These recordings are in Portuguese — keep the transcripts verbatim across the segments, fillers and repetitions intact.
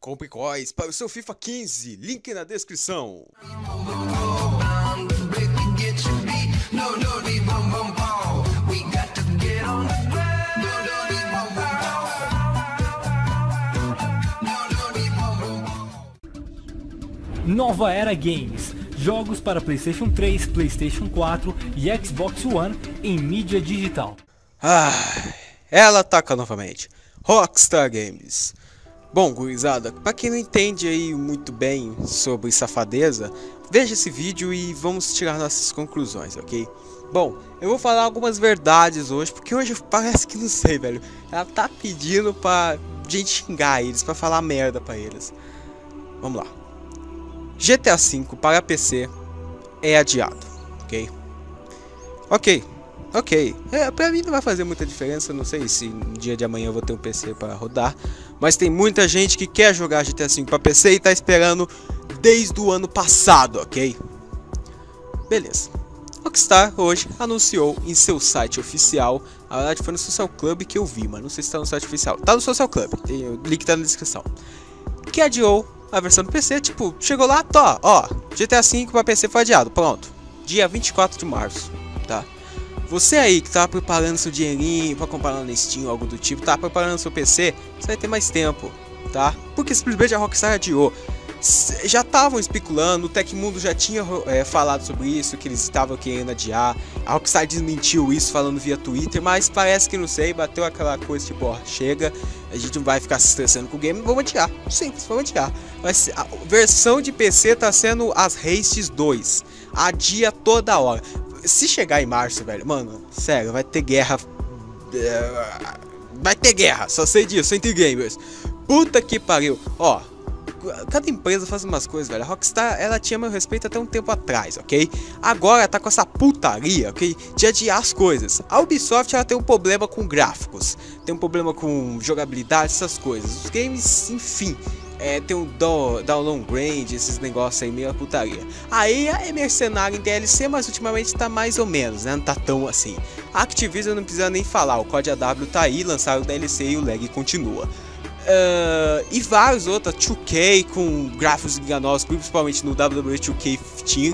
Compre coins para o seu FIFA quinze, link na descrição. Nova Era Games, jogos para PlayStation três, PlayStation quatro e Xbox One em mídia digital. Ah, ela ataca novamente. Rockstar Games. Bom, gurizada, pra quem não entende aí muito bem sobre safadeza, veja esse vídeo e vamos tirar nossas conclusões, ok? Bom, eu vou falar algumas verdades hoje, porque hoje parece que não sei, velho. Ela tá pedindo pra gente xingar eles, pra falar merda pra eles. Vamos lá. G T A cinco para P C é adiado, ok? Ok, ok. É, pra mim não vai fazer muita diferença, não sei se no dia de amanhã eu vou ter um P C para rodar. Mas tem muita gente que quer jogar G T A cinco para P C e tá esperando desde o ano passado, ok? Beleza. Rockstar hoje anunciou em seu site oficial, na verdade foi no Social Club que eu vi, mas não sei se tá no site oficial. Tá no Social Club, tem, o link tá na descrição. Que adiou a versão do P C, tipo, chegou lá, tó, ó, G T A cinco para P C foi adiado, pronto. Dia vinte e quatro de março, tá? Você aí que tá preparando seu dinheirinho pra comprar na Steam ou algo do tipo, tá preparando seu P C, você vai ter mais tempo, tá? Porque simplesmente a Rockstar adiou. Já estavam especulando, o Tecmundo já tinha é, falado sobre isso, que eles estavam querendo adiar. A Rockstar desmentiu isso falando via Twitter, mas parece que não sei, bateu aquela coisa tipo, ó, chega, a gente não vai ficar se estressando com o game, vamos adiar. Simples, vamos adiar. Mas a versão de P C tá sendo as Hastes dois, adia toda hora. Se chegar em março, velho, mano, sério, vai ter guerra. Vai ter guerra, só sei disso, entre gamers. Puta que pariu, ó. Cada empresa faz umas coisas, velho. A Rockstar, ela tinha meu respeito até um tempo atrás, ok? Agora tá com essa putaria, ok? De adiar as coisas. A Ubisoft, ela tem um problema com gráficos, tem um problema com jogabilidade, essas coisas. Os games, enfim, é, tem um downgrade, esses negócios aí, meio putaria. Aí é mercenário em D L C, mas ultimamente tá mais ou menos, né? Não tá tão assim. A Activision não precisa nem falar, o código A W tá aí, lançaram o D L C e o lag continua. Uh, e vários outros, dois K com gráficos enganosos, principalmente no W W E dois K quinze,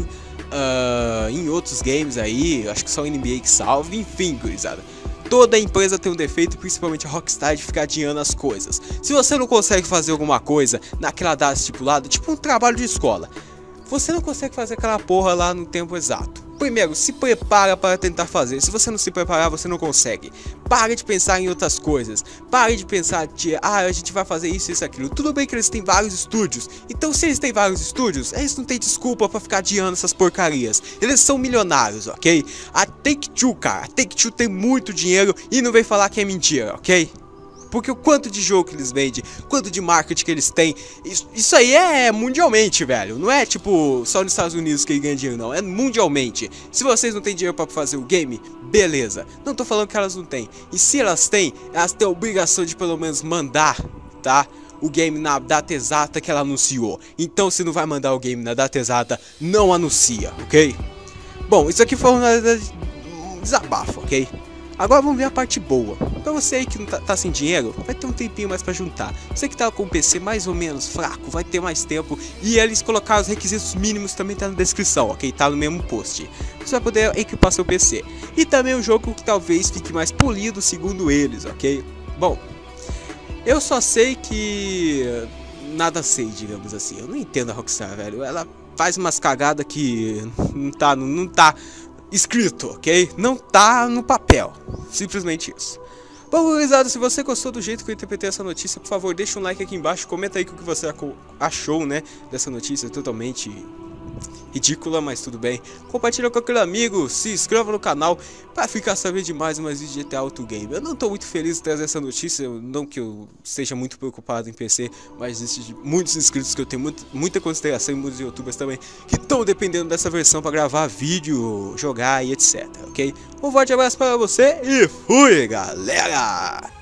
uh, em outros games aí, acho que só o N B A que salva, enfim, gurizada. Toda empresa tem um defeito, principalmente a Rockstar, de ficar adiando as coisas. Se você não consegue fazer alguma coisa naquela data estipulada, tipo um trabalho de escola, você não consegue fazer aquela porra lá no tempo exato. Primeiro, se prepara para tentar fazer. Se você não se preparar, você não consegue. Pare de pensar em outras coisas. Pare de pensar de, ah, a gente vai fazer isso, isso, aquilo. Tudo bem que eles têm vários estúdios. Então, se eles têm vários estúdios, eles não têm desculpa para ficar adiando essas porcarias. Eles são milionários, ok? A Take-Two, cara, a Take-Two tem muito dinheiro e não vem falar que é mentira, ok? Porque o quanto de jogo que eles vendem, quanto de marketing que eles têm, isso, isso aí é mundialmente, velho. Não é tipo só nos Estados Unidos que eles ganham dinheiro, não. É mundialmente. Se vocês não têm dinheiro pra fazer o game, beleza. Não tô falando que elas não têm. E se elas têm, elas têm a obrigação de pelo menos mandar, tá? O game na data exata que ela anunciou. Então, se não vai mandar o game na data exata, não anuncia, ok? Bom, isso aqui foi um desabafo, ok? Agora vamos ver a parte boa. Pra você aí que não tá, tá sem dinheiro, vai ter um tempinho mais pra juntar. Você que tá com o P C mais ou menos fraco, vai ter mais tempo. E eles colocaram os requisitos mínimos, também tá na descrição, ok? Tá no mesmo post. Você vai poder equipar seu P C. E também um jogo que talvez fique mais polido, segundo eles, ok? Bom, eu só sei que... nada sei, digamos assim. Eu não entendo a Rockstar, velho. Ela faz umas cagadas que não tá... não tá... escrito, ok? Não tá no papel. Simplesmente isso. Bom, gurizada, se você gostou do jeito que eu interpretei essa notícia, por favor, deixa um like aqui embaixo. Comenta aí o que você achou, né? Dessa notícia totalmente ridícula, mas tudo bem. Compartilha com aquele amigo, se inscreva no canal pra ficar sabendo de mais umas vídeos de G T A Auto Game. Eu não tô muito feliz de trazer essa notícia, não que eu esteja muito preocupado em P C, mas existem muitos inscritos que eu tenho muito, muita consideração e muitos youtubers também que estão dependendo dessa versão pra gravar vídeo, jogar e etc, ok? Um forte abraço para você e fui, galera!